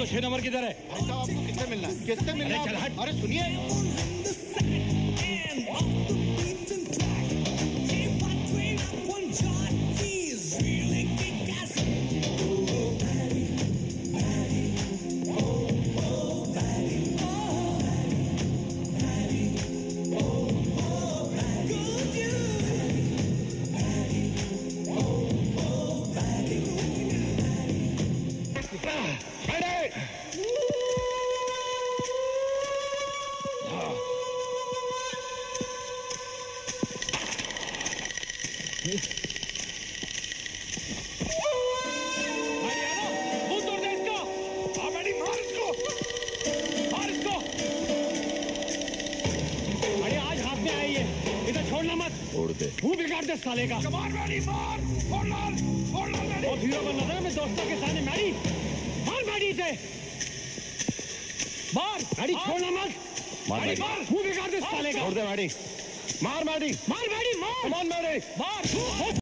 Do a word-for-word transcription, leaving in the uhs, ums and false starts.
तो छह नंबर किधर है? भाई साहब आपको किससे मिलना है? किससे मिलना है? चल हट। अरे सुनिए, मुंह बिगाड़ दे साले का। मार मैडी मार, फोड़ लाल, फोड़ लाल मैडी। और हीरो बन रहा है मैं दोस्तों के सामने मैडी। मार मैडी से। मार मैडी छोड़ना मत। मार मैडी मार, मुंह बिगाड़ दे साले का। छोड़ दे मैडी। मार मैडी, मार मैडी मार। कमान मैडी मार।